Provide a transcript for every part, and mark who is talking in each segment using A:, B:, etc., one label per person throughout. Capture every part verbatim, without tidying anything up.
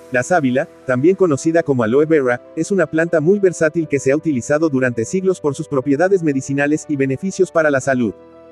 A: La sábila, también conocida como aloe vera, es una planta muy versátil que se ha utilizado durante siglos por sus propiedades medicinales y beneficios para la salud.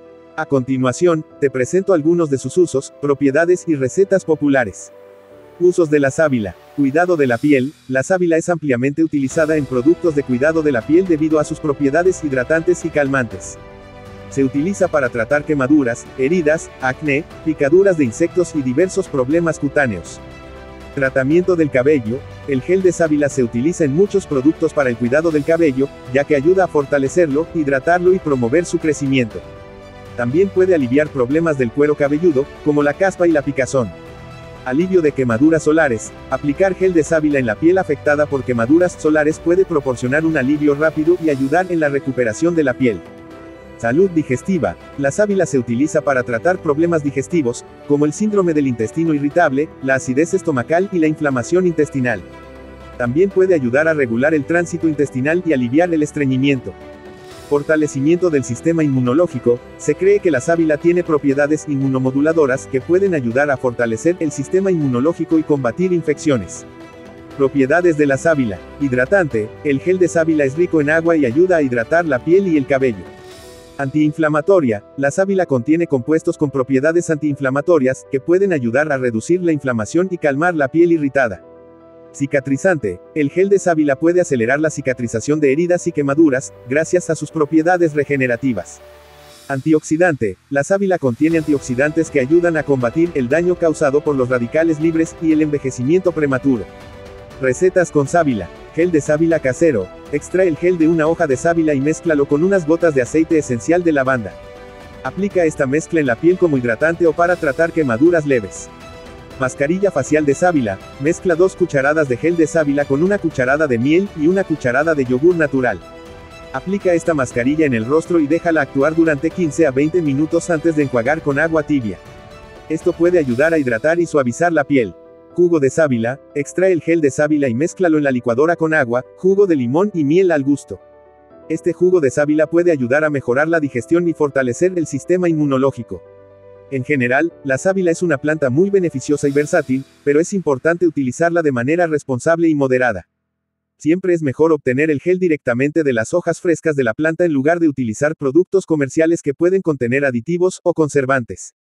A: A continuación, te presento algunos de sus usos, propiedades y recetas populares. Usos de la sábila. Cuidado de la piel. La sábila es ampliamente utilizada en productos de cuidado de la piel debido a sus propiedades hidratantes y calmantes. Se utiliza para tratar quemaduras, heridas, acné, picaduras de insectos y diversos problemas cutáneos. Tratamiento del cabello. El gel de sábila se utiliza en muchos productos para el cuidado del cabello, ya que ayuda a fortalecerlo, hidratarlo y promover su crecimiento. También puede aliviar problemas del cuero cabelludo, como la caspa y la picazón. Alivio de quemaduras solares. Aplicar gel de sábila en la piel afectada por quemaduras solares puede proporcionar un alivio rápido y ayudar en la recuperación de la piel. Salud digestiva. La sábila se utiliza para tratar problemas digestivos, como el síndrome del intestino irritable, la acidez estomacal y la inflamación intestinal. También puede ayudar a regular el tránsito intestinal y aliviar el estreñimiento. Fortalecimiento del sistema inmunológico. Se cree que la sábila tiene propiedades inmunomoduladoras que pueden ayudar a fortalecer el sistema inmunológico y combatir infecciones. Propiedades de la sábila. Hidratante. El gel de sábila es rico en agua y ayuda a hidratar la piel y el cabello. Antiinflamatoria. La sábila contiene compuestos con propiedades antiinflamatorias, que pueden ayudar a reducir la inflamación y calmar la piel irritada. Cicatrizante. El gel de sábila puede acelerar la cicatrización de heridas y quemaduras, gracias a sus propiedades regenerativas. Antioxidante. La sábila contiene antioxidantes que ayudan a combatir el daño causado por los radicales libres y el envejecimiento prematuro. Recetas con sábila. Gel de sábila casero. Extrae el gel de una hoja de sábila y mézclalo con unas gotas de aceite esencial de lavanda. Aplica esta mezcla en la piel como hidratante o para tratar quemaduras leves. Mascarilla facial de sábila. Mezcla dos cucharadas de gel de sábila con una cucharada de miel y una cucharada de yogur natural. Aplica esta mascarilla en el rostro y déjala actuar durante quince a veinte minutos antes de enjuagar con agua tibia. Esto puede ayudar a hidratar y suavizar la piel. Jugo de sábila. Extrae el gel de sábila y mézclalo en la licuadora con agua, jugo de limón y miel al gusto. Este jugo de sábila puede ayudar a mejorar la digestión y fortalecer el sistema inmunológico. En general, la sábila es una planta muy beneficiosa y versátil, pero es importante utilizarla de manera responsable y moderada. Siempre es mejor obtener el gel directamente de las hojas frescas de la planta en lugar de utilizar productos comerciales que pueden contener aditivos o conservantes.